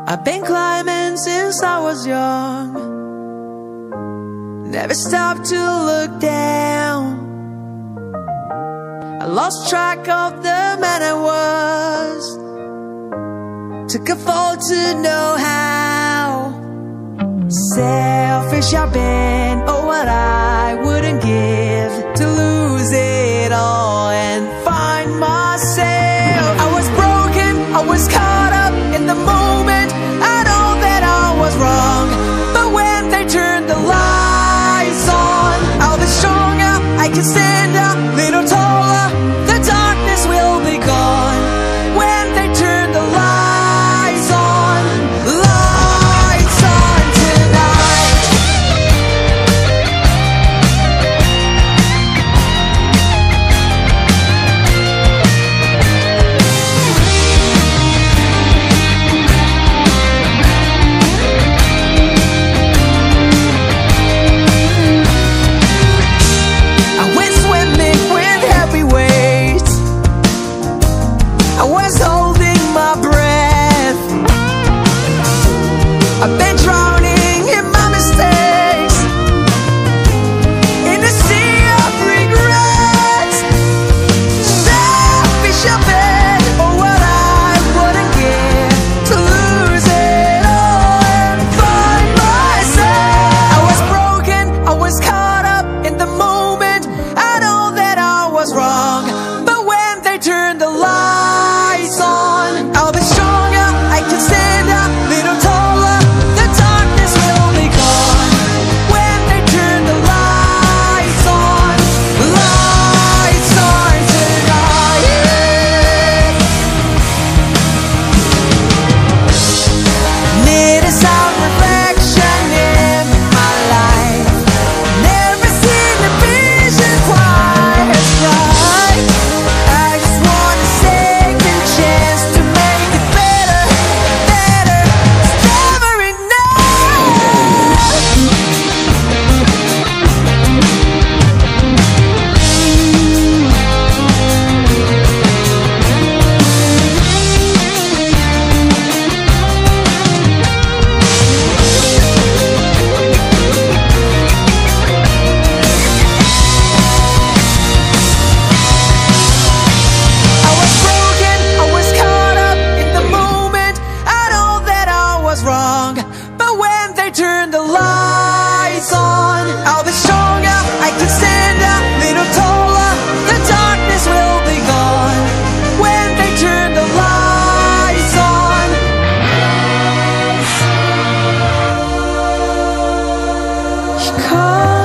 I've been climbing since I was young, never stopped to look down. I lost track of the man I was, took a fall to know how selfish I've been. Oh, what I wouldn't give to lose it all and find myself. I was broken, I was caught up in the moment. I know that I was wrong, but when they turned the lights on, I'll be stronger, I can stand a little taller. The darkness will be gone when they turn the lights on. Lights on tonight. I went swimming with heavy weights, I was holding my breath. I've been drowning in my mistakes, in a sea of regrets. Selfish I've been, oh what I wouldn't give to lose it all and find myself. I was broken, I was caught up in the moment. I know that I was wrong, but when they turn the lights on, I'll be stronger, I can stand a little taller. The darkness will be gone when they turn the lights on. Lights on tonight. Need a sound reflection in my life. Never seen the vision quite as bright. I just want a second chance to make it better, better. It's never enough. I was broken, I was caught up in the moment. I know that I was wrong, but when they turn the lights on, I'll be stronger, I can stand a little taller. The darkness will be gone when they turn the lights on. You call